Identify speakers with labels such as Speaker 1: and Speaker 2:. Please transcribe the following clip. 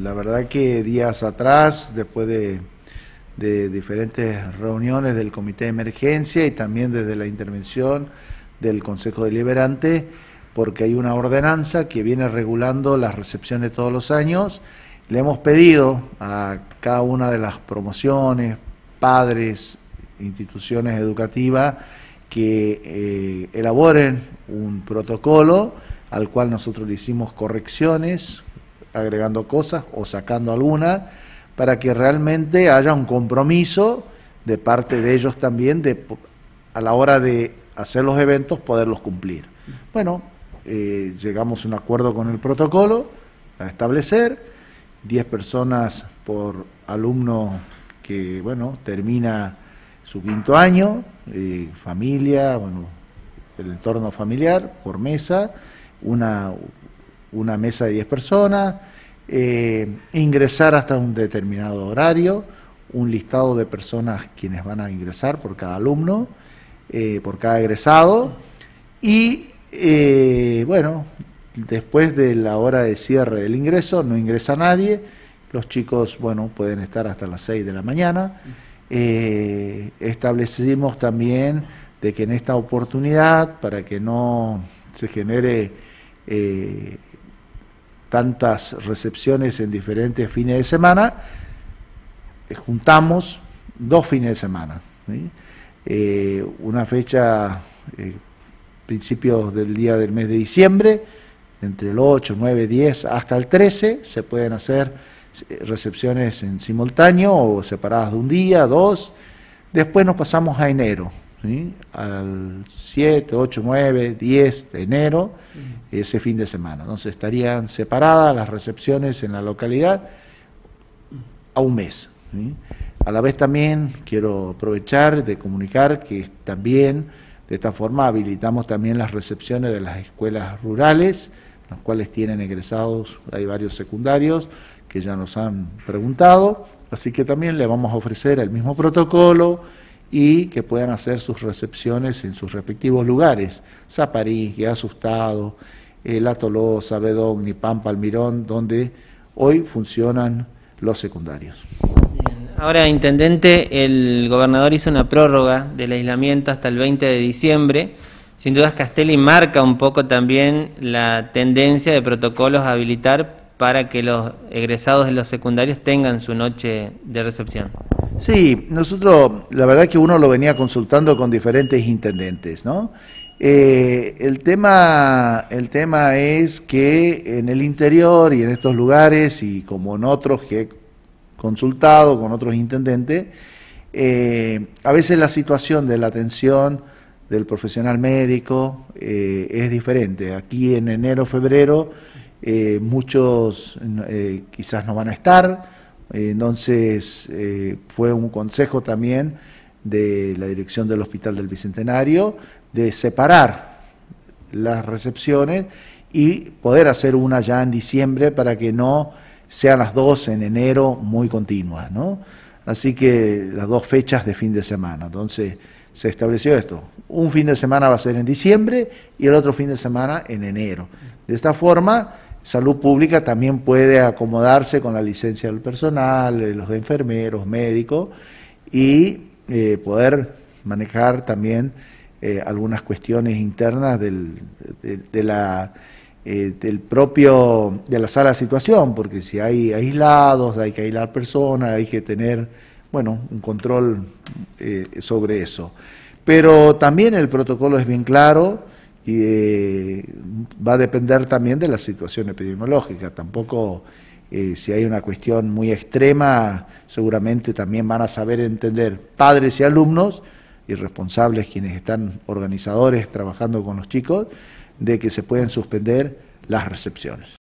Speaker 1: la verdad que días atrás, después de diferentes reuniones del Comité de Emergencia y también desde la intervención del Consejo Deliberante, porque hay una ordenanza que viene regulando las recepciones todos los años, le hemos pedido a cada una de las promociones, padres, instituciones educativas, que elaboren un protocolo al cual nosotros le hicimos correcciones, agregando cosas o sacando algunas, para que realmente haya un compromiso de parte de ellos también a la hora de hacer los eventos poderlos cumplir. Bueno, llegamos a un acuerdo con el protocolo a establecer 10 personas por alumno que, bueno, termina su 5º año, familia, bueno, el entorno familiar, por mesa, una mesa de 10 personas, ingresar hasta un determinado horario, un listado de personas quienes van a ingresar por cada alumno, por cada egresado, y bueno, después de la hora de cierre del ingreso no ingresa nadie, los chicos, bueno, pueden estar hasta las 6 de la mañana. Establecimos también de que en esta oportunidad, para que no se genere tantas recepciones en diferentes fines de semana, juntamos 2 fines de semana, ¿sí? Una fecha, principios del día del mes de diciembre, entre el 8, 9, 10 hasta el 13, se pueden hacer recepciones en simultáneo o separadas de un día, 2. Después nos pasamos a enero, ¿sí? Al 7, 8, 9, 10 de enero, ese fin de semana. Entonces estarían separadas las recepciones en la localidad a un mes, ¿sí? A la vez también quiero aprovechar de comunicar que también de esta forma habilitamos también las recepciones de las escuelas rurales, las cuales tienen egresados, hay varios secundarios que ya nos han preguntado, así que también le vamos a ofrecer el mismo protocolo y que puedan hacer sus recepciones en sus respectivos lugares, Zaparí, Asustado, La Tolosa, Bedogni, Pampa, Almirón, donde hoy funcionan los secundarios.
Speaker 2: Bien. Ahora, Intendente, el gobernador hizo una prórroga del aislamiento hasta el 20 de diciembre. Sin dudas, Castelli marca un poco también la tendencia de protocolos a habilitar para que los egresados de los secundarios tengan su noche de recepción.
Speaker 1: Sí, nosotros, la verdad que uno lo venía consultando con diferentes intendentes, ¿no? El tema es que en el interior y en estos lugares, y como en otros que he consultado con otros intendentes, a veces la situación de la atención del profesional médico es diferente. Aquí en enero, febrero, muchos quizás no van a estar, entonces fue un consejo también de la dirección del Hospital del Bicentenario de separar las recepciones y poder hacer una ya en diciembre para que no sean las 2 en enero muy continuas, ¿no? Así que las 2 fechas de fin de semana. Entonces se estableció esto, un fin de semana va a ser en diciembre y el otro fin de semana en enero. De esta forma, Salud Pública también puede acomodarse con la licencia del personal, de los enfermeros, médicos, y poder manejar también algunas cuestiones internas de la sala de situación, porque si hay aislados, hay que aislar personas, hay que tener, bueno, un control sobre eso. Pero también el protocolo es bien claro y va a depender también de la situación epidemiológica. Tampoco, si hay una cuestión muy extrema, seguramente también van a saber entender padres y alumnos y responsables, quienes están organizadores trabajando con los chicos, de que se pueden suspender las recepciones.